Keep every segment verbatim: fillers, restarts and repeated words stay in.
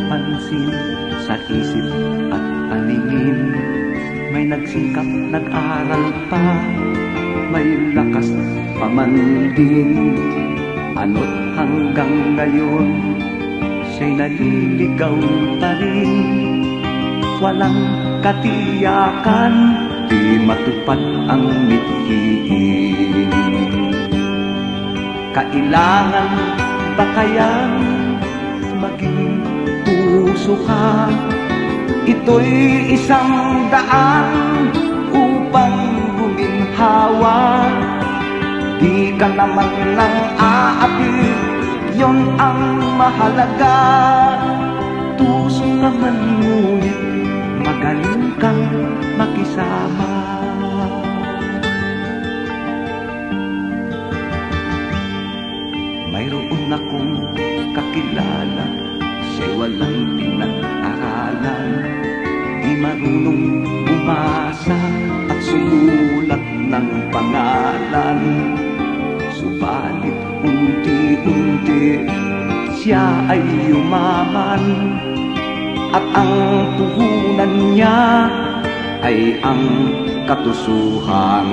pansin sa isip at paningin. May nagsikap, nag-aral pa, may lakas pa man din. Ano't hanggang ngayon, siya'y naliligaw pa rin. Walang katiyakan, di matupad ang mithiin. Kailangan ba kayang maging puso ka? Ito'y isang daan upang guminhawa. Di ka naman lang aapi, yon ang mahalaga. Tuso naman ngunit magaling kang makisama. Mayroon akong kakilala, siya'y walang pinag-aralan. Di marunong bumasa at sumulat ng pangalan. Subalit unti-unti siya ay yumaman, at ang puhunan niya ay ang katusuhan.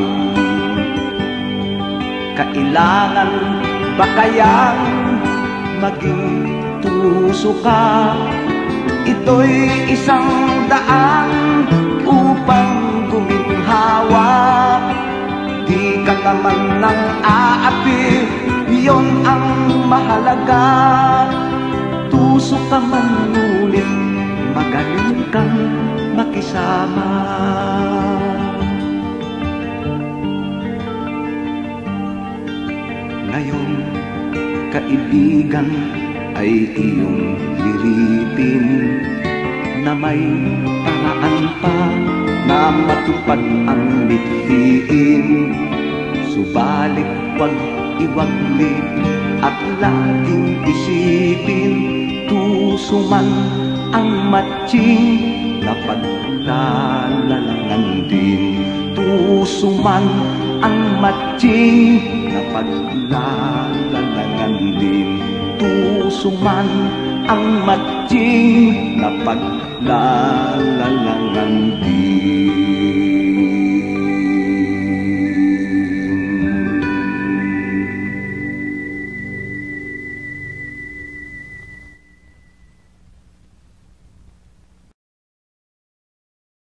Kailangan ba kayang maging tuso ka? Ito'y isang daan upang guminhawa. Di ka naman nang aapi, yon ang mahalaga. Tuso ka man ngunit magaling kang makisama. Ngayon, kaibigan, ay iyong liripin na may paraan pa na matupad ang mithiin. Subalit wag iwaglit at laging isipin, tuso man ang matching na paglalalangan din. Tuso man ang matching na paglalalangan din. Tuso man ang matching na paglalalangan din.